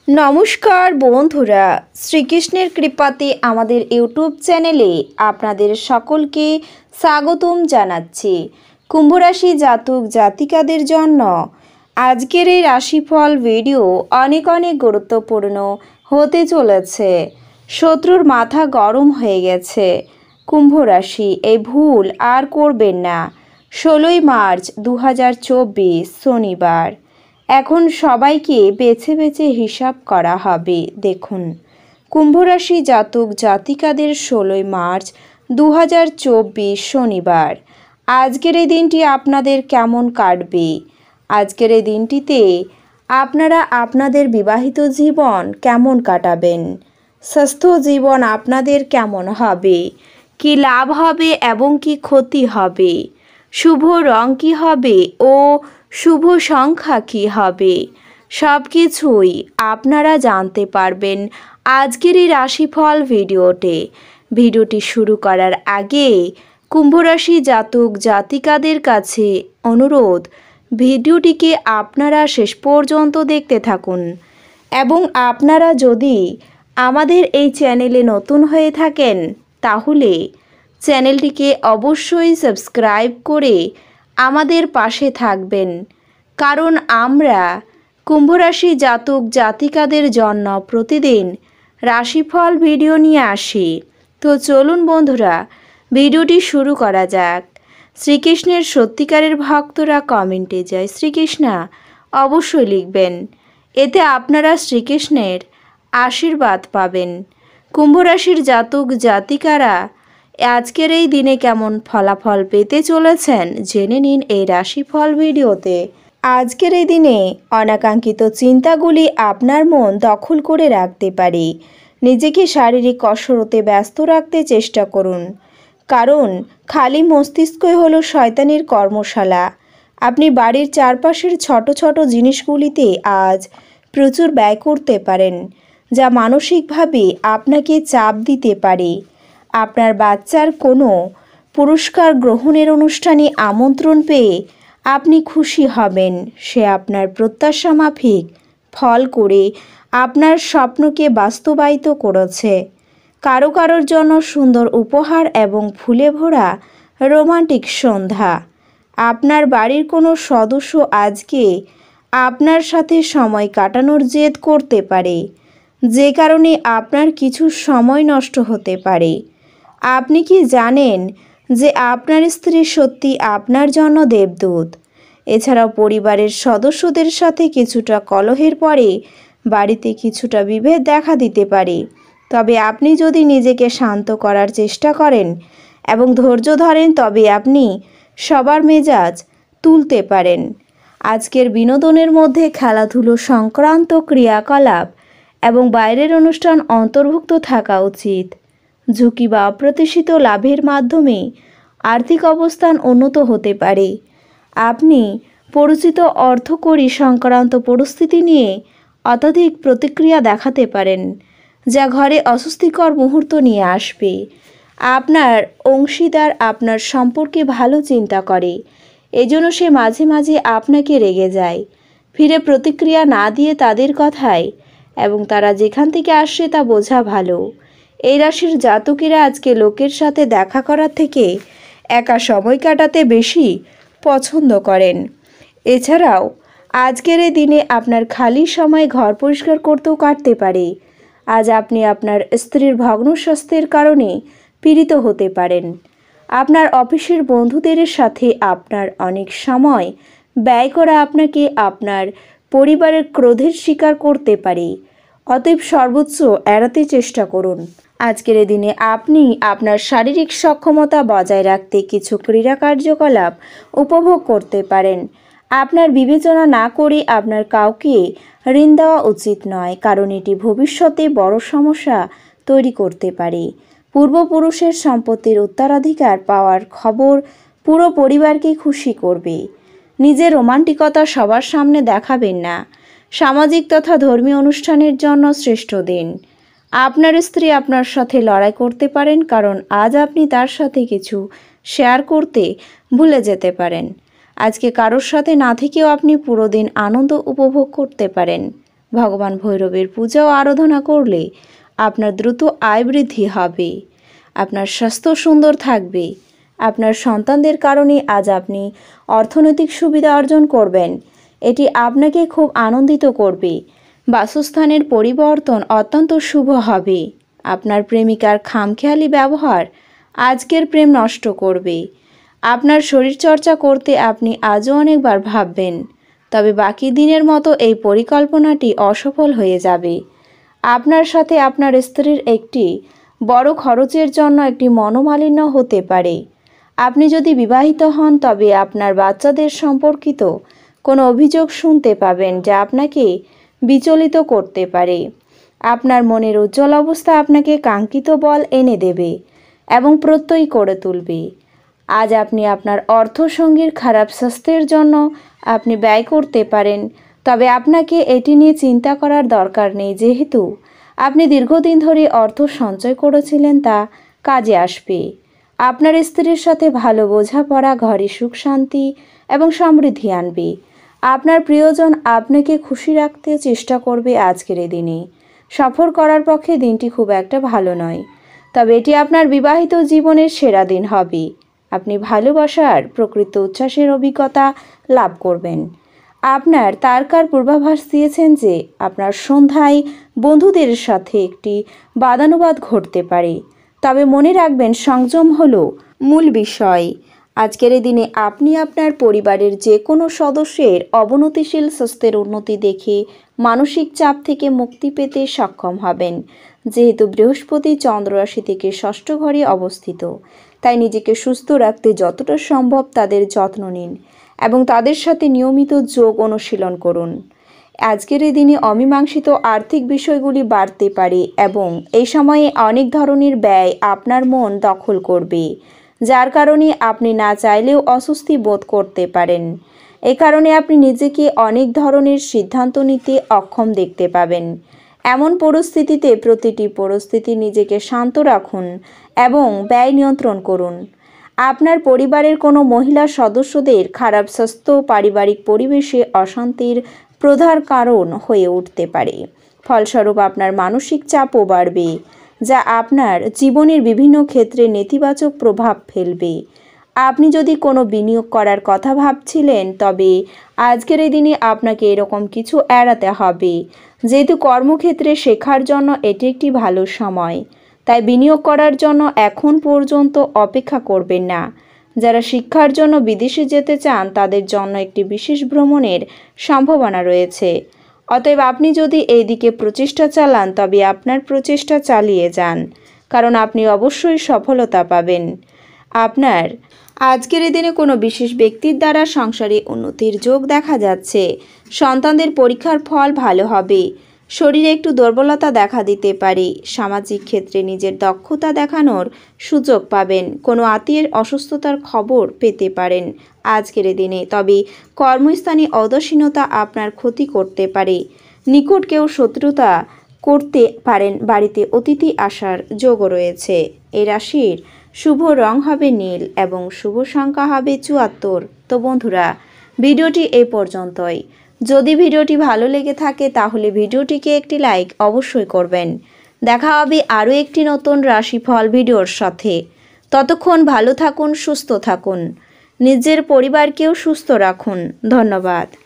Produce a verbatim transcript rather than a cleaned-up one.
नमस्कार बंधुरा श्रीकृष्णेर कृपाते आमादेर यूट्यूब चैनेले आपनादेर सकलके स्वागतम जानाच्छि। कुम्भ राशि जातक जातिकादेर जन्य आजकेर एई राशिफल भिडियो अनेक अनेक गुरुत्वपूर्ण होते चलेछे। शत्रुर माथा गरम हये गेछे। कुम्भ राशि एई भूल आर करबेन ना। षोलोई मार्च दो हज़ार चौबीस शनिवार এখন সবাইকে বেছে বেছে হিসাব করা হবে। দেখুন কুম্ভ রাশি জাতক জাতিকাদের ষোলোই মার্চ দু হাজার চব্বিশ শনিবার আজকের এই দিনটি আপনাদের কেমন কাটবে। আজকের এই দিনটিতে আপনারা আপনাদের বিবাহিত জীবন কেমন কাটাবেন, স্বাস্থ্য জীবন আপনাদের কেমন হবে, কি লাভ হবে এবং কি ক্ষতি হবে, শুভ রং কী হবে ও শুভ সংখ্যা কী হবে, সব কিছুই আপনারা জানতে পারবেন আজকের এই রাশিফল ভিডিওতে। ভিডিওটি শুরু করার আগে কুম্ভ রাশি জাতক জাতিকাদের কাছে অনুরোধ, ভিডিওটিকে আপনারা শেষ পর্যন্ত দেখতে থাকুন এবং আপনারা যদি আমাদের এই চ্যানেলে নতুন হয়ে থাকেন তাহলে চ্যানেলটিকে অবশ্যই সাবস্ক্রাইব করে আমাদের পাশে থাকবেন, কারণ আমরা কুম্ভ রাশি জাতক জাতিকাদের জন্য প্রতিদিন রাশিফল ভিডিও নিয়ে আসি। তো চলুন বন্ধুরা ভিডিওটি শুরু করা যাক। শ্রীকৃষ্ণের সত্যিকারের ভক্তরা কমেন্টে জয় শ্রীকৃষ্ণা অবশ্যই লিখবেন, এতে আপনারা শ্রীকৃষ্ণের আশীর্বাদ পাবেন। কুম্ভ রাশির জাতক জাতিকারা আজকের এই দিনে কেমন ফলাফল পেতে চলেছেন জেনে নিন এই রাশিফল ভিডিওতে। আজকের এই দিনে অনাকাঙ্ক্ষিত চিন্তাগুলি আপনার মন দখল করে রাখতে পারে। নিজেকে শারীরিক কসরতে ব্যস্ত রাখতে চেষ্টা করুন, কারণ খালি মস্তিষ্কই হলো শয়তানের কর্মশালা। আপনি বাড়ির চারপাশের ছোট ছোট জিনিসগুলিতে আজ প্রচুর ব্যয় করতে পারেন, যা মানসিকভাবে আপনাকে চাপ দিতে পারে। আপনার বাচ্চার কোনো পুরস্কার গ্রহণের অনুষ্ঠানে আমন্ত্রণ পেয়ে আপনি খুশি হবেন। সে আপনার প্রত্যাশা মাফিক ফল করে আপনার স্বপ্নকে বাস্তবায়িত করেছে। কারো কারোর জন্য সুন্দর উপহার এবং ফুলে ভরা রোমান্টিক সন্ধ্যা। আপনার বাড়ির কোনো সদস্য আজকে আপনার সাথে সময় কাটানোর জেদ করতে পারে, যে কারণে আপনার কিছু সময় নষ্ট হতে পারে। আপনি কি জানেন যে আপনার স্ত্রী সত্যি আপনার জন্য দেবদূত। এছাড়াও পরিবারের সদস্যদের সাথে কিছুটা কলহের পরে বাড়িতে কিছুটা বিভেদ দেখা দিতে পারে, তবে আপনি যদি নিজেকে শান্ত করার চেষ্টা করেন এবং ধৈর্য ধরেন তবে আপনি সবার মেজাজ তুলতে পারেন। আজকের বিনোদনের মধ্যে খেলাধুলো সংক্রান্ত ক্রিয়াকলাপ এবং বাইরের অনুষ্ঠান অন্তর্ভুক্ত থাকা উচিত। ঝুঁকি বা অপ্রত্যাশিত লাভের মাধ্যমে আর্থিক অবস্থান উন্নত হতে পারে। আপনি পরিচিত অর্থকরী সংক্রান্ত পরিস্থিতি নিয়ে অত্যধিক প্রতিক্রিয়া দেখাতে পারেন, যা ঘরে অস্বস্তিকর মুহূর্ত নিয়ে আসবে। আপনার অংশীদার আপনার সম্পর্কে ভালো চিন্তা করে, এজন্য সে মাঝে মাঝে আপনাকে রেগে যায়। ফিরে প্রতিক্রিয়া না দিয়ে তাদের কথায় এবং তারা যেখান থেকে আসছে তা বোঝা ভালো। এই রাশির জাতকেরা আজকে লোকের সাথে দেখা করার থেকে একা সময় কাটাতে বেশি পছন্দ করেন। এছাড়াও আজকের এই দিনে আপনার খালি সময় ঘর পরিষ্কার করতেও কাটতে পারে। আজ আপনি আপনার স্ত্রীর ভগ্ন স্বাস্থ্যের কারণে পীড়িত হতে পারেন। আপনার অফিসের বন্ধুদের সাথে আপনার অনেক সময় ব্যয় করা আপনাকে আপনার পরিবারের ক্রোধের শিকার করতে পারে, অতএব সর্বোচ্চ এড়াতে চেষ্টা করুন। আজকের এই দিনে আপনি আপনার শারীরিক সক্ষমতা বজায় রাখতে কিছু ক্রীড়া কার্যকলাপ উপভোগ করতে পারেন। আপনার বিবেচনা না করে আপনার কাউকে ঋণ দেওয়া উচিত নয়, কারণ এটি ভবিষ্যতে বড় সমস্যা তৈরি করতে পারে। পূর্বপুরুষের সম্পত্তির উত্তরাধিকার পাওয়ার খবর পুরো পরিবারকে খুশি করবে। নিজের রোমান্টিকতা সবার সামনে দেখাবেন না। সামাজিক তথা ধর্মীয় অনুষ্ঠানের জন্য শ্রেষ্ঠ দিন। আপনার স্ত্রী আপনার সাথে লড়াই করতে পারেন, কারণ আজ আপনি তার সাথে কিছু শেয়ার করতে ভুলে যেতে পারেন। আজকে কারোর সাথে না থেকেও আপনি পুরো দিন আনন্দ উপভোগ করতে পারেন। ভগবান ভৈরবের পূজা ও আরাধনা করলে আপনার দ্রুত আয় বৃদ্ধি হবে। আপনার স্বাস্থ্য সুন্দর থাকবে। আপনার সন্তানদের কারণে আজ আপনি অর্থনৈতিক সুবিধা অর্জন করবেন। এটি আপনাকে খুব আনন্দিত করবে। বাসস্থানের পরিবর্তন অত্যন্ত শুভ হবে। আপনার প্রেমিকার খামখেয়ালি ব্যবহার আজকের প্রেম নষ্ট করবে। আপনার শরীরচর্চা করতে আপনি আজও অনেকবার ভাববেন, তবে বাকি দিনের মতো এই পরিকল্পনাটি অসফল হয়ে যাবে। আপনার সাথে আপনার স্ত্রীর একটি বড় খরচের জন্য একটি মনোমালিন্য হতে পারে। আপনি যদি বিবাহিত হন তবে আপনার বাচ্চাদের সম্পর্কিত কোনো অভিযোগ শুনতে পাবেন যা আপনাকে বিচলিত করতে পারে। আপনার মনের উজ্জ্বল অবস্থা আপনাকে কাঙ্ক্ষিত বল এনে দেবে এবং প্রত্যয়ী করে তুলবে। আজ আপনি আপনার অর্থসঙ্গীর খারাপ স্বাস্থ্যের জন্য আপনি ব্যয় করতে পারেন, তবে আপনাকে এটি নিয়ে চিন্তা করার দরকার নেই, যেহেতু আপনি দীর্ঘদিন ধরে অর্থ সঞ্চয় করেছিলেন তা কাজে আসবে। আপনার স্ত্রীর সাথে ভালো বোঝাপড়া ঘরে সুখ শান্তি এবং সমৃদ্ধি আনবে। আপনার প্রিয়জন আপনাকে খুশি রাখতে চেষ্টা করবে। আজকের এই দিনে সফর করার পক্ষে দিনটি খুব একটা ভালো নয়, তবে এটি আপনার বিবাহিত জীবনের সেরা দিন হবে। আপনি ভালোবাসার প্রকৃত উচ্ছ্বাসের অভিজ্ঞতা লাভ করবেন। আপনার তারকার পূর্বাভাস দিয়েছেন যে আপনার সন্ধ্যায় বন্ধুদের সাথে একটি বাদানুবাদ ঘটতে পারে, তবে মনে রাখবেন সংযম হলো মূল বিষয়। আজকের এই দিনে আপনি আপনার পরিবারের যে কোনো সদস্যের অবনতিশীল স্বাস্থ্যের উন্নতি দেখে মানসিক চাপ থেকে মুক্তি পেতে সক্ষম হবেন। যেহেতু বৃহস্পতি চন্দ্র রাশি থেকে ষষ্ঠ ঘরে অবস্থিত, তাই নিজেকে সুস্থ রাখতে যতটা সম্ভব তাদের যত্ন নিন এবং তাদের সাথে নিয়মিত যোগ অনুশীলন করুন। আজকের এই দিনে অমীমাংসিত আর্থিক বিষয়গুলি বাড়তে পারে এবং এই সময়ে অনেক ধরনের ব্যয় আপনার মন দখল করবে, যার কারণে আপনি না চাইলেও অস্বস্তি বোধ করতে পারেন। এ কারণে আপনি নিজেকে অনেক ধরনের সিদ্ধান্ত নিতে অক্ষম দেখতে পাবেন। এমন পরিস্থিতিতে প্রতিটি পরিস্থিতি নিজেকে শান্ত রাখুন এবং ব্যয় নিয়ন্ত্রণ করুন। আপনার পরিবারের কোনো মহিলা সদস্যদের খারাপ স্বাস্থ্য পারিবারিক পরিবেশে অশান্তির প্রধান কারণ হয়ে উঠতে পারে। ফলস্বরূপ আপনার মানসিক চাপও বাড়বে, যা আপনার জীবনের বিভিন্ন ক্ষেত্রে নেতিবাচক প্রভাব ফেলবে। আপনি যদি কোনো বিনিয়োগ করার কথা ভাবছিলেন তবে আজকের এই দিনে আপনাকে এরকম কিছু এড়াতে হবে, যেহেতু কর্মক্ষেত্রে শেখার জন্য এটি একটি ভালো সময়, তাই বিনিয়োগ করার জন্য এখন পর্যন্ত অপেক্ষা করবেন না। যারা শিক্ষার জন্য বিদেশে যেতে চান তাদের জন্য একটি বিশেষ ভ্রমণের সম্ভাবনা রয়েছে। অতএব আপনি যদি এই দিকে প্রচেষ্টা চালান তবে আপনার প্রচেষ্টা চালিয়ে যান, কারণ আপনি অবশ্যই সফলতা পাবেন। আপনার আজকের এই দিনে কোনো বিশেষ ব্যক্তির দ্বারা সংসারে উন্নতির যোগ দেখা যাচ্ছে। সন্তানদের পরীক্ষার ফল ভালো হবে। শরীরে একটু দুর্বলতা দেখা দিতে পারে। সামাজিক ক্ষেত্রে নিজের দক্ষতা দেখানোর সুযোগ পাবেন। কোনো আত্মীয়ের অসুস্থতার খবর পেতে পারেন আজকের দিনে, তবে কর্মস্থানে উদাসীনতা আপনার ক্ষতি করতে পারে। নিকট কেউ শত্রুতা করতে পারেন। বাড়িতে অতিথি আসার যোগও রয়েছে। এই রাশির শুভ রং হবে নীল এবং শুভ সংখ্যা হবে চুয়াত্তর। তো বন্ধুরা, ভিডিওটি এই পর্যন্তই। যদি ভিডিওটি ভালো লেগে থাকে তাহলে ভিডিওটিকে একটি লাইক অবশ্যই করবেন। দেখা হবে আরও একটি নতুন রাশিফল ভিডিওর সাথে। ততক্ষণ ভালো থাকুন, সুস্থ থাকুন, নিজের পরিবারকেও সুস্থ রাখুন। ধন্যবাদ।